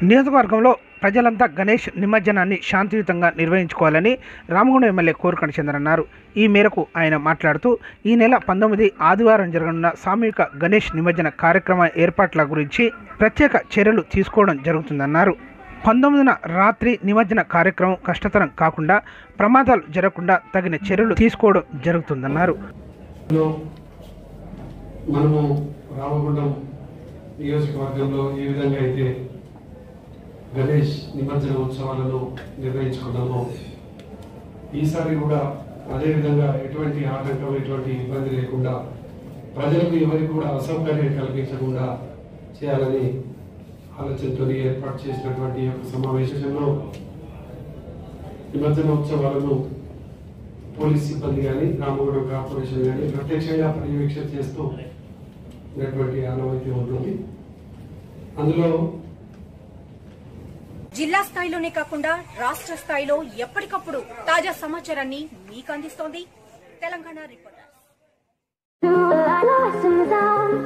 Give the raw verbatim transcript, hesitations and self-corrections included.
నియోజకవర్గంలో ప్రజలంతా గణేష్ నిమజ్జనాన్ని శాంతియుతంగా నిర్వహించుకోవాలని రామగుండం ఎమ్మెల్యే కోరుకంటి చంద్ర అన్నారు. ఈ మేరకు ఆయన మాట్లాడుతూ ఈ నెల పంతొమ్మిది ఆదివారం జరగనున్న సామూహిక గణేష్ నిమజ్జన కార్యక్రమ ఏర్పాట్ల గురించి ప్రత్యేక చర్యలు తీసుకోవడం జరుగుతుందన్నారు. పంతొమ్మిదిన రాత్రి నిమజ్జన కార్యక్రమం కష్టతరం కాకుండా ప్రమాదాలు జరగకుండా తగిన చర్యలు తీసుకోవడం జరుగుతుందన్నారు. మనము రామగుండం నియోజకవర్గంలో ఏ విధంగా అయితే గణేష్ నిమజ్జన ఉత్సవాలను నిర్వహించుకున్నామో ఈసారి కూడా అదేవిధంగా ఎటువంటి ఆటంకం ఎటువంటి ఇబ్బంది లేకుండా ప్రజలకు ఎవరికి కూడా అసౌకర్యం కల్పించకుండా చేయాలని ఆలోచనతో ఏర్పాటు చేసినటువంటి యొక్క సమావేశంలో నిమజ్జన ఉత్సవాలను పోలీస్ సిబ్బంది కానీ రామగుండం కార్పొరేషన్ కానీ ప్రత్యక్షంగా పర్యవేక్షణ చేస్తూ ఉన్నటువంటి ఆనవాయితీ ఉంటుంది. అందులో జిల్లా స్థాయిలోనే కాకుండా రాష్ట్ర స్థాయిలో ఎప్పటికప్పుడు తాజా సమాచారాన్ని మీకు అందిస్తోంది తెలంగాణ రిపోర్టర్.